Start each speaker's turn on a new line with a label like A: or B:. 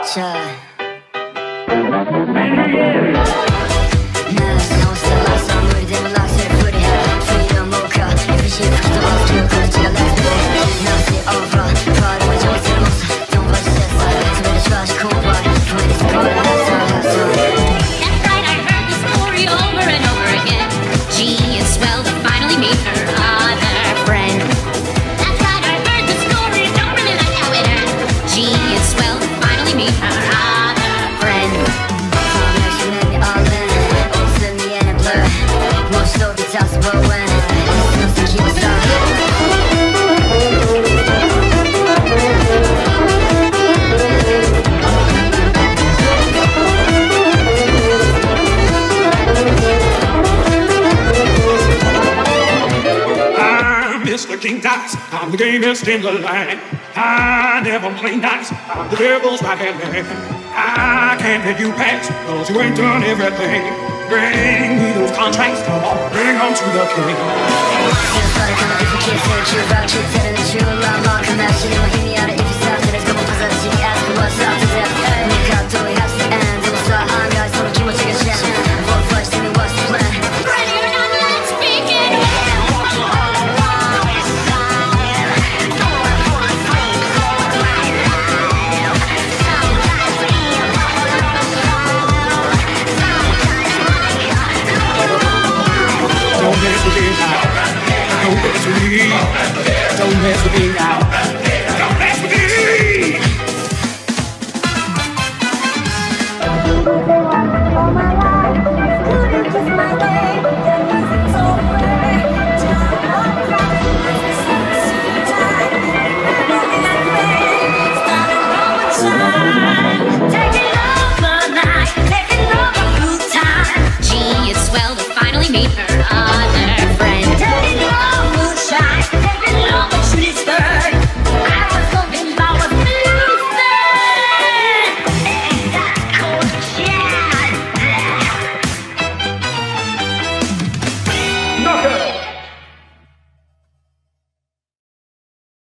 A: 자
B: Mr. King Dice, I'm the gamest in the land. I never play nice, I'm the devil's right hand man. I can't let you pass, cause you ain't done everything. Bring me those contracts, bring them to the king. Don't mess with me now.